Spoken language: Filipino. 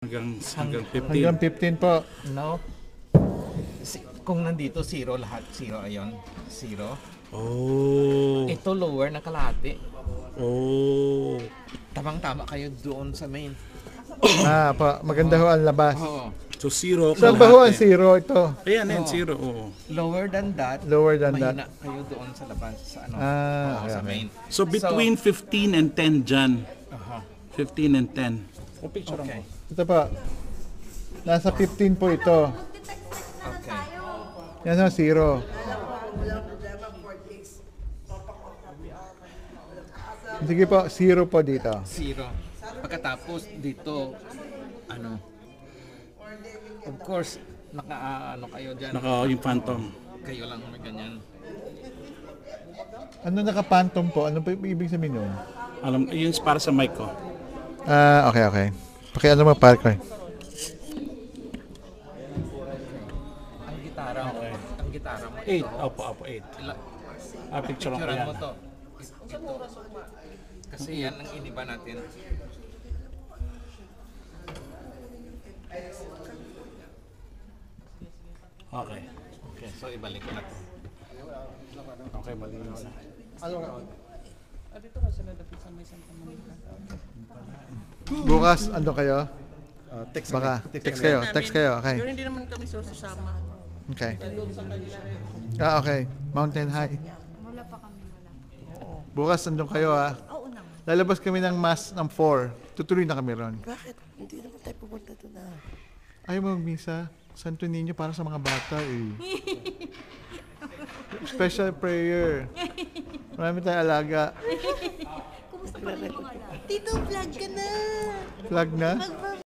Hanggang 15. Hanggang 15 po. No? Kung nandito, 0 lahat. 0, ayun. 0. Oh. Ito lower na kalahati. Oh. Tamang-tama kayo doon sa main. Po, maganda ho ang labas. Oo. So 0. Saan ba ho ang 0 ito? Ayan, yan, Oo. 0. Oo. Lower than that, Lower than that. mahina kayo doon sa labas. Sa ano? Ah, sa okay. main. So between 15 and 10 dyan. Aha. 15 and 10. O picture Okay. mo. Ito po. Nasa 15 po ito. Okay. Yan ho, 0. Sige po, 0 po dito. 0. Pagkatapos dito, ano, of course, naka-ano kayo dyan. Yung phantom. Kayo lang may ganyan. Ano naka-phantom po? Ano po ibig sabihin nun? Alam, yun para sa mic ko. Okay. Pakiano mo, Parker. Ang gitara mo, Okay. ang gitara mo 8. ito. Opo, 8. Picture ko Picturean yan. mo to. Ito. Kasi yan ang iniba natin. Okay. Okay, so ibalik ko na to. Okay, malinaw na. Bukas, ando kayo? Text Baka, kami. text kayo. Text kayo, okay. Pero hindi naman kami susama. Okay. Okay. Mountain High. Wala pa kami, wala. Bukas, andun kayo Oo naman. Lalabas kami ng mass ng 4. Tutuloy na kami ron. Bakit? Hindi naman tayo pupunta doon na. Ayaw mo mag-misa. Santo Niño para sa mga bata eh. Special prayer. Marami tayong alaga. Kumusta pa rin yung mga alam? Tito, vlog ka na! Flag na? Mag